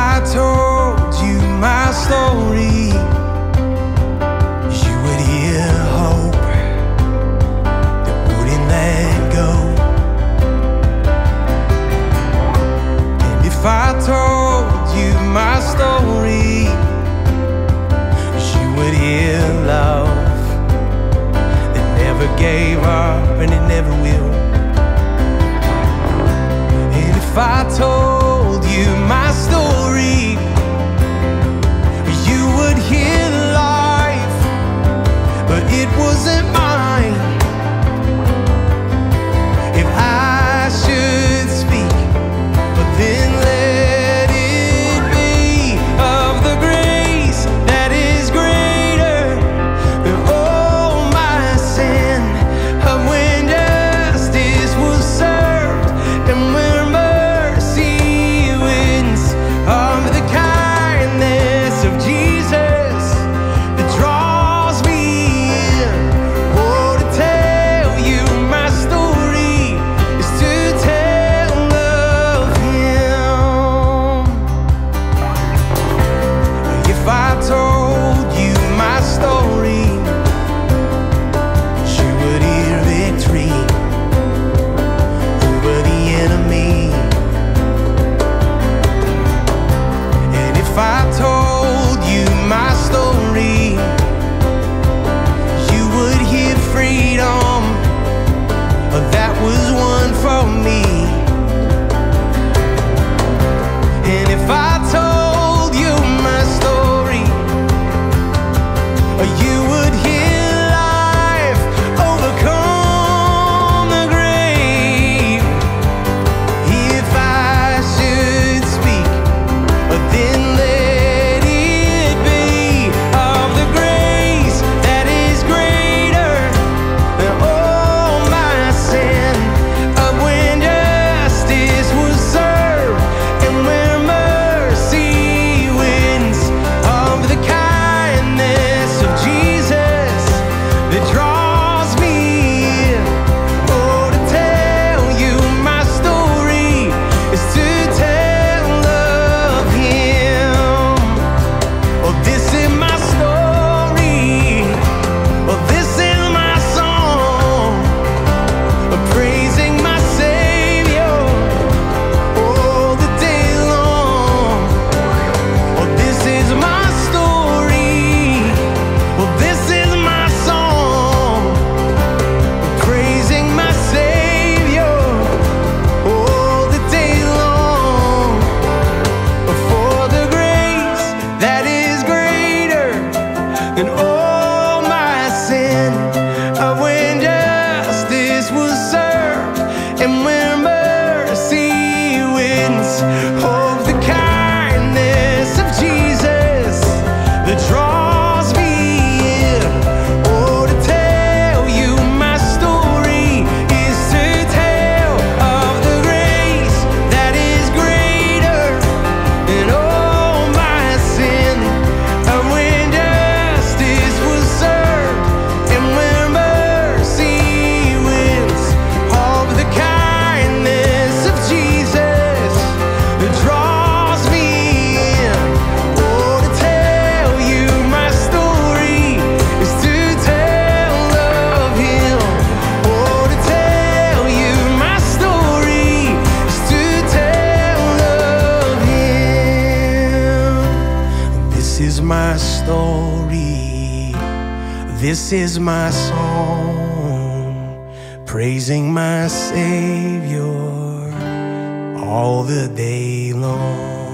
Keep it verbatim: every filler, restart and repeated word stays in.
I told you my story, you would hear hope that wouldn't let go. And if I told you my story, you would hear love that never gave up and it never will. And if I told you my story, you would hear life, but it wasn't mine. If I should speak, but then let it be of the grace that is greater than all my sin, of when justice was served and when mercy wins, of the kindness of Jesus that draws me in. Oh, to tell you my story is to tell of Him. If I told you my story, you would hear victory over the enemy. And if I told you my story, you would hear freedom that was won for me. And if I told you my story, you would hear life overcome the grave. If I should speak, then let it be of the grace that is greater than all my sin, of when justice was served and when mercy wins, of the kindness of Jesus that draws me in. Oh, to tell you my story is to tell of Him. Oh, this is my story. Oh, this is my song, of praising my Savior all the day long. Oh, this is my story. Oh, this is my song, of praising my Savior all the day long. For the grace that is greater than all my sin, of when justice was served and when mercy wins, of the kindness of Jesus that draws me in. Oh, to tell you my story is to tell of the grace that is greater than all my sin, of when justice was served and when mercy wins, of the kindness of Jesus that draws me in. Oh, to tell you my story is to tell of Him. Oh, to tell you my story is to tell of Him. This is my story, this is my song, praising my Savior all the day long.